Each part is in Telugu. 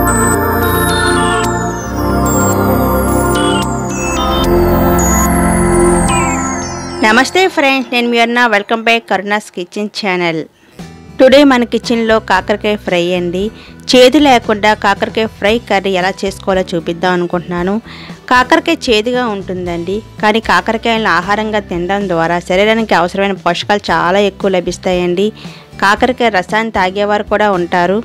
నమస్తే ఫ్రెండ్స్, నేను మీ అన్న. Welcome back Karuna's kitchen channel. Today మన కిచెన్లో కాకరకాయ ఫ్రై అండి. చేదు లేకుండా కాకరకాయ ఫ్రై కర్రీ ఎలా చేసుకోవాలో చూపిద్దాం అనుకుంటున్నాను. కాకరకాయ చేదుగా ఉంటుందండి, కానీ కాకరకాయలను ఆహారంగా తినడం ద్వారా శరీరానికి అవసరమైన పోషకాలు చాలా ఎక్కువ లభిస్తాయండి. కాకరకాయ రసాన్ని తాగేవారు కూడా ఉంటారు.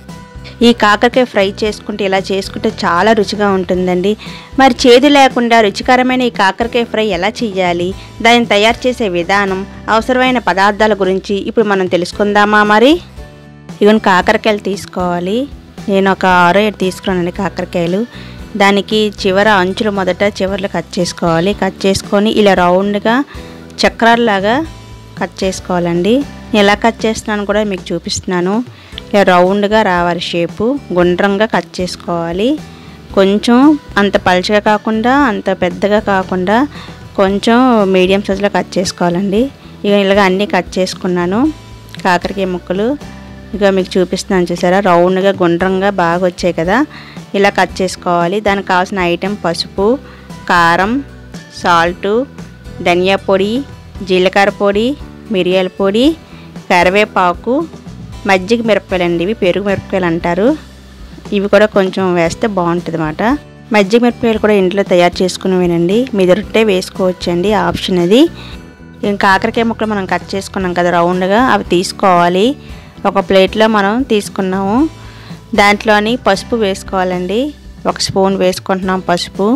ఈ కాకరకాయ ఫ్రై చేసుకుంటే ఇలా చేసుకుంటే చాలా రుచిగా ఉంటుందండి. మరి చేదు లేకుండా రుచికరమైన ఈ కాకరకాయ ఫ్రై ఎలా చేయాలి, దాన్ని తయారు చేసే విధానం, అవసరమైన పదార్థాల గురించి ఇప్పుడు మనం తెలుసుకుందామా. మరి ఇవన్నీ కాకరకాయలు తీసుకోవాలి. నేను ఒక 6-7 తీసుకున్నానండి కాకరకాయలు. దానికి చివర అంచులు మొదట చివర్లు కట్ చేసుకోవాలి. కట్ చేసుకొని ఇలా రౌండ్గా చక్రాల్లాగా కట్ చేసుకోవాలండి. ఎలా కట్ చేస్తున్నాను కూడా మీకు చూపిస్తున్నాను. ఇలా రౌండ్గా రావాలి, షేపు గుండ్రంగా కట్ చేసుకోవాలి. కొంచెం అంత పలుచగా కాకుండా అంత పెద్దగా కాకుండా కొంచెం మీడియం సైజులో కట్ చేసుకోవాలండి. ఇక ఇలాగ అన్నీ కట్ చేసుకున్నాను కాకరకాయ ముక్కలు. ఇక మీకు చూపిస్తున్నాను, చూసారా, రౌండ్గా గుండ్రంగా బాగా వచ్చాయి కదా. ఇలా కట్ చేసుకోవాలి. దానికి కావాల్సిన ఐటెం పసుపు, కారం, సాల్టు, ధనియా పొడి, జీలకర్ర పొడి, మిరియాల పొడి, కరివేపాకు, మజ్జిగ మిరపకాయలు అండి. ఇవి పెరుగు మిరపకాయలు అంటారు. ఇవి కూడా కొంచెం వేస్తే బాగుంటుంది అన్నమాట. మజ్జిగ మిరపకాయలు కూడా ఇంట్లో తయారు చేసుకునేవేనండి. మీ దొరికితే వేసుకోవచ్చండి, ఆప్షన్ అది. ఇంకా కాకరకాయ ముక్కలు మనం కట్ చేసుకున్నాం కదా రౌండ్గా, అవి తీసుకోవాలి. ఒక ప్లేట్లో మనం తీసుకున్నాము. దాంట్లోని పసుపు వేసుకోవాలండి. 1 స్పూన్ వేసుకుంటున్నాం పసుపు.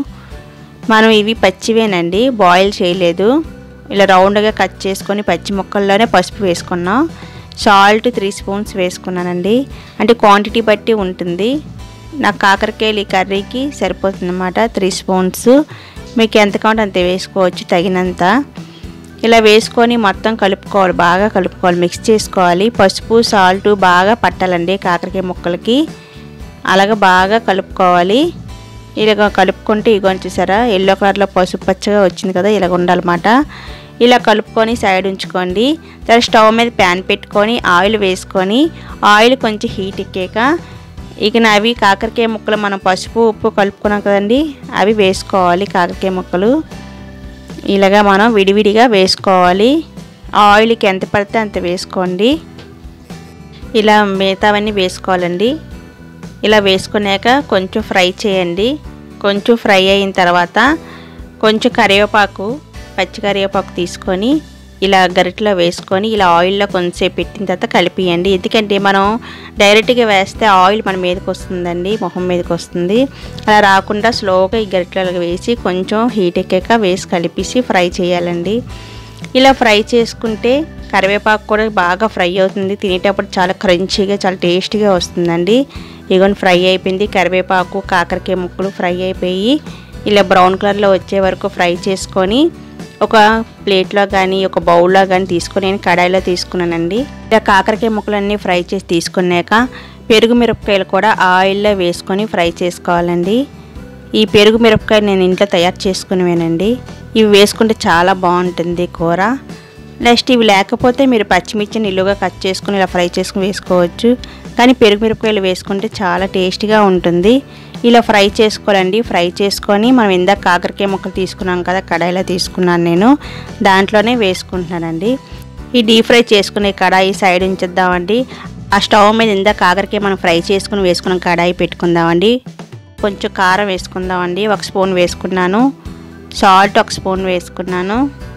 మనం ఇవి పచ్చివేనండి, బాయిల్ చేయలేదు. ఇలా రౌండ్గా కట్ చేసుకొని పచ్చి ముక్కల్లోనే పసుపు వేసుకున్నాం. సాల్ట్ 3 స్పూన్స్ వేసుకున్నానండి. అంటే క్వాంటిటీ బట్టి ఉంటుంది. నాకు కాకరకాయలు ఈ కర్రీకి సరిపోతుంది అన్నమాట. 3 స్పూన్స్. మీకు ఎంత కావాలంటే అంత వేసుకోవచ్చు, తగినంత. ఇలా వేసుకొని మొత్తం కలుపుకోవాలి, బాగా కలుపుకోవాలి, మిక్స్ చేసుకోవాలి. పసుపు సాల్ట్ బాగా పట్టాలండి కాకరకాయ ముక్కలకి. అలాగ బాగా కలుపుకోవాలి. ఇలాగ కలుపుకుంటే ఇగో చూసారా, ఎల్లో కలర్లో పసుపు పచ్చగా వచ్చింది కదా, ఇలాగ ఉండాలన్నమాట. ఇలా కలుపుకొని సైడ్ ఉంచుకోండి. తర్వాత స్టవ్ మీద ప్యాన్ పెట్టుకొని ఆయిల్ వేసుకొని, ఆయిల్ కొంచెం హీట్ ఎక్కాక ఇక అవి కాకరకాయ ముక్కలు మనం పసుపు ఉప్పు కలుపుకున్నాం కదండి, అవి వేసుకోవాలి. కాకరకాయ ముక్కలు ఇలాగా మనం విడివిడిగా వేసుకోవాలి. ఆయిల్కి ఎంత పడితే అంత వేసుకోండి. ఇలా మిగతావన్నీ వేసుకోవాలండి. ఇలా వేసుకున్నాక కొంచెం ఫ్రై చేయండి. కొంచెం ఫ్రై అయిన తర్వాత కొంచెం కరివేపాకు, పచ్చి కరివేపాకు తీసుకొని ఇలా గరిటెలో వేసుకొని ఇలా ఆయిల్లో కొంచెంసేపు పెట్టిన తర్వాత కలిపియండి. ఎందుకంటే మనం డైరెక్ట్గా వేస్తే ఆయిల్ మన మీదకి వస్తుందండి, మొహం మీదకి వస్తుంది. అలా రాకుండా స్లోగా ఈ గరిటెలో వేసి కొంచెం హీట్ ఎక్కాక వేసి కలిపేసి ఫ్రై చేయాలండి. ఇలా ఫ్రై చేసుకుంటే కరివేపాకు కూడా బాగా ఫ్రై అవుతుంది. తినేటప్పుడు చాలా క్రంచీగా, చాలా టేస్టీగా వస్తుందండి. ఇగోని ఫ్రై అయిపోయింది. కరివేపాకు కాకరకాయ ముక్కలు ఫ్రై అయిపోయి ఇలా బ్రౌన్ కలర్లో వచ్చే వరకు ఫ్రై చేసుకొని ఒక ప్లేట్లో కానీ ఒక బౌల్లో కానీ తీసుకొని నేను కడాయిలో తీసుకున్నానండి. ఇలా కాకరకాయ ముక్కలన్నీ ఫ్రై చేసి తీసుకున్నాక పెరుగు మిరపకాయలు కూడా ఆయిల్లో వేసుకొని ఫ్రై చేసుకోవాలండి. ఈ పెరుగు మిరపకాయలు నేను ఇంట్లో తయారు చేసుకునేవేనండి. ఇవి వేసుకుంటే చాలా బాగుంటుంది కూర. నెక్స్ట్ ఇవి లేకపోతే మీరు పచ్చిమిర్చిని నిలువుగా కట్ చేసుకుని ఇలా ఫ్రై చేసుకుని వేసుకోవచ్చు. కానీ పెరుగు మిరపకాయలు వేసుకుంటే చాలా టేస్టీగా ఉంటుంది. ఇలా ఫ్రై చేసుకోవాలండి. ఫ్రై చేసుకొని మనం ఇందాక కాకరకాయ ముక్కలు తీసుకున్నాం కదా, కడాయిలో తీసుకున్నాను నేను, దాంట్లోనే వేసుకుంటున్నానండి. ఈ డీప్ ఫ్రై చేసుకునే కడాయి సైడ్ ఉంచేద్దామండి. ఆ స్టవ్ మీద ఇందాక కాకరకాయ మనం ఫ్రై చేసుకుని వేసుకున్నాం కడాయి పెట్టుకుందామండి. కొంచెం కారం వేసుకుందామండి. 1 స్పూన్ వేసుకున్నాను. సాల్ట్ 1 స్పూన్ వేసుకున్నాను.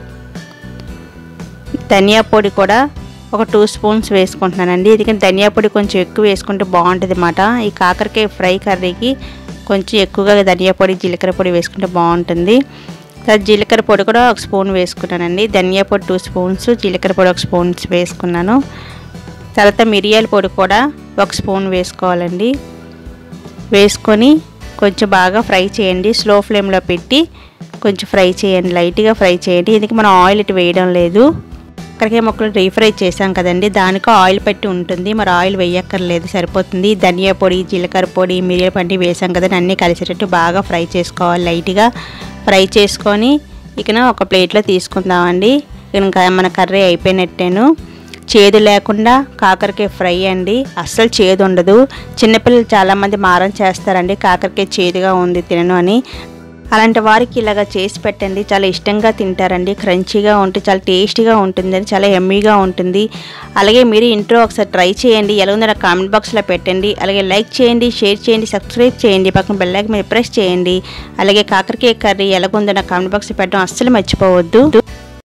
ధనియా పొడి కూడా ఒక 2 స్పూన్స్ వేసుకుంటున్నానండి. ఎందుకంటే ధనియా పొడి కొంచెం ఎక్కువ వేసుకుంటే బాగుంటుంది అన్నమాట. ఈ కాకరకాయ ఫ్రై కర్రీకి కొంచెం ఎక్కువగా ధనియా పొడి, జీలకర్ర పొడి వేసుకుంటే బాగుంటుంది. తర్వాత జీలకర్ర పొడి కూడా 1 స్పూన్ వేసుకున్నానండి. ధనియా పొడి 2 స్పూన్స్, జీలకర్ర పొడి 1 స్పూన్ వేసుకున్నాను. తర్వాత మిరియాల పొడి కూడా 1 స్పూన్ వేసుకోవాలండి. వేసుకొని కొంచెం బాగా ఫ్రై చేయండి. స్లో ఫ్లేమ్లో పెట్టి కొంచెం ఫ్రై చేయండి, లైట్గా ఫ్రై చేయండి. ఎందుకంటే మనం ఆయిల్ ఇటు వేయడం లేదు. కాకరకాయ ముక్కలు డీప్ ఫ్రై చేసాం కదండి, దానికి ఆయిల్ పట్టి ఉంటుంది. మరి ఆయిల్ వేయక్కర్లేదు, సరిపోతుంది. ధనియా పొడి, జీలకర్ర పొడి, మిరియాల పొడి వేసాం కదండి, అన్నీ కలిసేటట్టు బాగా ఫ్రై చేసుకోవాలి. లైట్గా ఫ్రై చేసుకొని ఇక ఒక ప్లేట్లో తీసుకుందామండి. ఇంకా మన కర్రీ అయిపోయినట్టేను. చేదు లేకుండా కాకరకాయ ఫ్రై అండి. అస్సలు చేదు ఉండదు. చిన్నపిల్లలు చాలామంది మారం చేస్తారండి కాకరకాయ చేదుగా ఉంది తినను అని. అలాంటి వారికి ఇలాగ చేసి పెట్టండి, చాలా ఇష్టంగా తింటారండి. క్రంచీగా ఉంటే చాలా టేస్టీగా ఉంటుందని, చాలా యమ్మీగా ఉంటుంది. అలాగే మీరు ఇంట్లో ఒకసారి ట్రై చేయండి. ఎలా ఉందో నాకు కామెంట్ బాక్స్లో పెట్టండి. అలాగే లైక్ చేయండి, షేర్ చేయండి, సబ్స్క్రైబ్ చేయండి, పక్కన బెల్ ఐకాన్ మీద ప్రెస్ చేయండి. అలాగే కాకరకాయ కర్రీ ఎలాగుందో నాకు కామెంట్ బాక్స్లో పెట్టడం అస్సలు మర్చిపోవద్దు.